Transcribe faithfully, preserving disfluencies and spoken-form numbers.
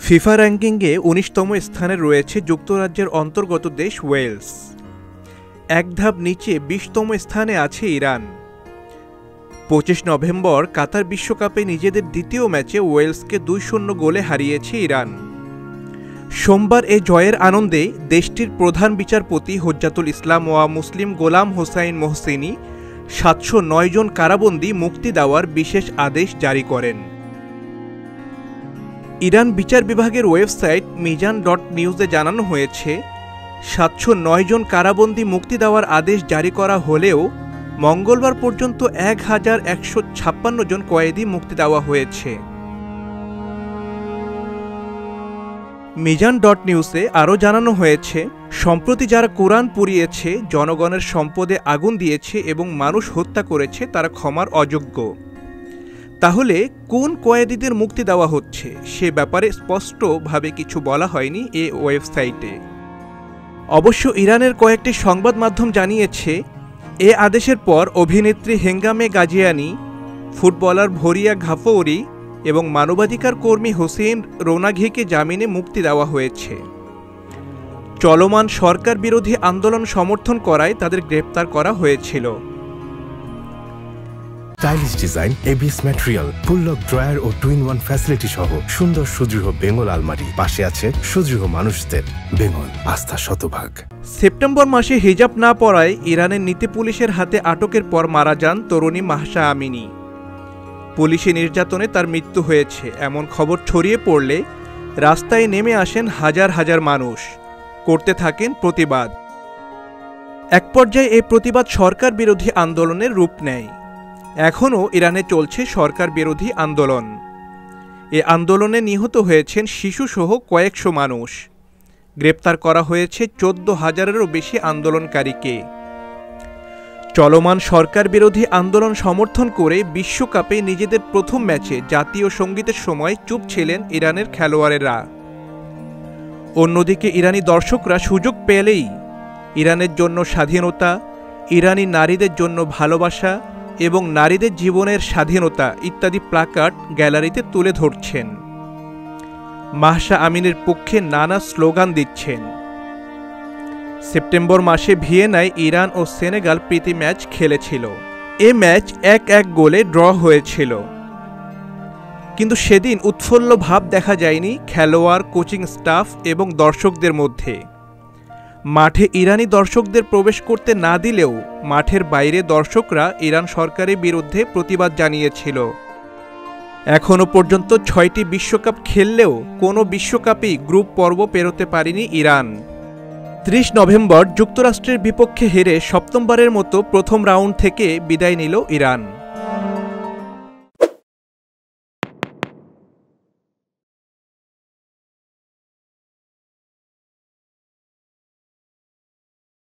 FIFA র্যাঙ্কিংয়ে উনিশতম স্থানে রয়েছে যুক্তরাজ্যের অন্তর্গত দেশ ওয়েলস। এক ধাপ নিচে বিশতম স্থানে আছে ইরান। পঁচিশ নভেম্বর কাতার বিশ্বকাপে নিজেদের দ্বিতীয় ম্যাচে ওয়েলসকে দুই শূন্য গোলে হারিয়েছে ইরান। সোমবার এ জয়ের আনন্দে দেশটির প্রধান বিচারপতি হুজ্জাতুল ইসলাম ওয়া মুসলিম গোলাম হোসাইন মোহসিনী সাতশো নয় জন কারাবন্দী মুক্তি দেওয়ার বিশেষ আদেশ জারি করেন। ইরান বিচার বিভাগের ওয়েবসাইট মিজান ডট নিউজে জানানো হয়েছে, সাতশো নয় জন কারাবন্দী মুক্তি দেওয়ার আদেশ জারি করা হলেও মঙ্গলবার পর্যন্ত এক হাজার একশো ছাপ্পান্ন জন কয়েদি মুক্তি দেওয়া হয়েছে। মিজান ডট নিউজে আরও জানানো হয়েছে, সম্প্রতি যারা কোরআন পুড়িয়েছে, জনগণের সম্পদে আগুন দিয়েছে এবং মানুষ হত্যা করেছে তারা ক্ষমার অযোগ্য। তাহলে কোন কয়েদিদের মুক্তি দেওয়া হচ্ছে সে ব্যাপারে স্পষ্টভাবে কিছু বলা হয়নি এ ওয়েবসাইটে। অবশ্য ইরানের কয়েকটি সংবাদ মাধ্যম জানিয়েছে, এ আদেশের পর অভিনেত্রী হেঙ্গামে গাজিয়ানি, ফুটবলার ভরিয়া ঘাফৌরি এবং মানবাধিকার কর্মী হোসেন রোনাঘিকে জামিনে মুক্তি দেওয়া হয়েছে। চলমান সরকার বিরোধী আন্দোলন সমর্থন করায় তাদের গ্রেপ্তার করা হয়েছিল। Stylish design, ABS material, full lock drawer ও টু ইন ওয়ান ফ্যাসিলিটি সহ সুন্দর সুদৃঢ় বেঙ্গল আলমারি। পাশে আছে সুদৃঢ় মানুষদের বেঙ্গল, আস্থা শতভাগ। সেপ্টেম্বর মাসে হিজাব না পরায় ইরানের নীতি পুলিশের হাতে আটকের পর মারা যান তরুণী মাহসা আমিনি। পুলিশি নির্যাতনে তার মৃত্যু হয়েছে এমন খবর ছড়িয়ে পড়লে রাস্তায় নেমে আসেন হাজার হাজার মানুষ, করতে থাকেন প্রতিবাদ। এক পর্যায়ে এই প্রতিবাদ সরকার বিরোধী আন্দোলনের রূপ নেয়। এখনও ইরানে চলছে সরকার বিরোধী আন্দোলন। এ আন্দোলনে নিহত হয়েছেন শিশুসহ কয়েকশো মানুষ। গ্রেপ্তার করা হয়েছে চোদ্দ হাজারেরও বেশি আন্দোলনকারীকে। চলমান সরকার বিরোধী আন্দোলন সমর্থন করে বিশ্বকাপে নিজেদের প্রথম ম্যাচে জাতীয় সঙ্গীতের সময় চুপ ছিলেন ইরানের খেলোয়াড়েরা। অন্যদিকে ইরানি দর্শকরা সুযোগ পেলেই ইরানের জন্য স্বাধীনতা, ইরানি নারীদের জন্য ভালোবাসা এবং নারীদের জীবনের স্বাধীনতা ইত্যাদি প্লাকার্ড গ্যালারিতে তুলে ধরছেন। মাহসা আমিনের পক্ষে নানা স্লোগান দিচ্ছেন। সেপ্টেম্বর মাসে ভিয়েনায় ইরান ও সেনেগাল প্রীতি ম্যাচ খেলেছিল। এ ম্যাচ এক এক গোলে ড্র হয়েছিল, কিন্তু সেদিন উৎফুল্ল ভাব দেখা যায়নি খেলোয়াড়, কোচিং স্টাফ এবং দর্শকদের মধ্যে। মাঠে ইরানি দর্শকদের প্রবেশ করতে না দিলেও মাঠের বাইরে দর্শকরা ইরান সরকারের বিরুদ্ধে প্রতিবাদ জানিয়েছিল। এখনও পর্যন্ত ছয়টি বিশ্বকাপ খেললেও কোনো বিশ্বকাপেই গ্রুপ পর্ব পেরোতে পারেনি ইরান। ত্রিশ নভেম্বর যুক্তরাষ্ট্রের বিপক্ষে হেরে সপ্তমবারের মতো প্রথম রাউন্ড থেকে বিদায় নিল ইরান।